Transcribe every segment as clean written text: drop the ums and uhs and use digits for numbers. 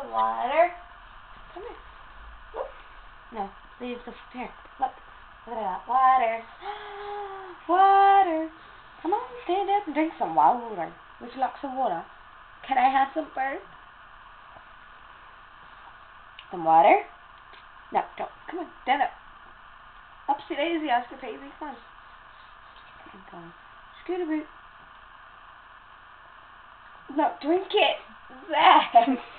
Water. Come here. Whoop. No, leave the here. Look. Look at that. Water. Water. Come on, stand up and drink some water. Would you like some water? Can I have some first? Some water? No, don't. Come on, stand up. Upsy daisy, Oscar Paisy. Come on. Come on. Scooter-boot. No, drink it. Zach.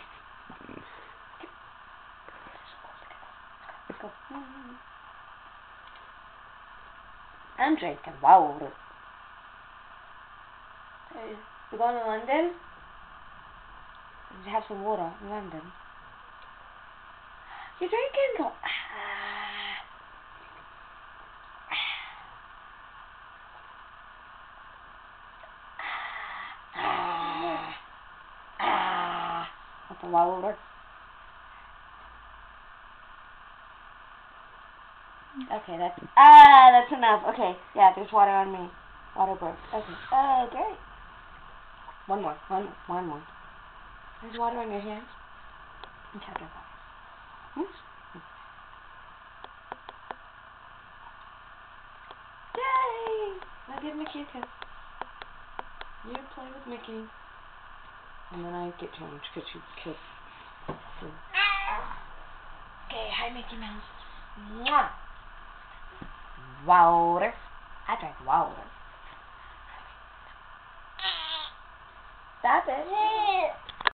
Let's go. I'm drinking water. Hey, you going to London? Did you have some water in London? You're drinking? Go. Want some water? Okay, that's enough. Okay, yeah, there's water on me. Water broke. Okay. Oh, great. One more. There's water on your hand. Okay, drink water. Yay! Now give Mickey a kiss. You play with Mickey. And then I get changed because you kissed. Okay, hi Mickey Mouse. Mwah! Water. I drank water. Stop it.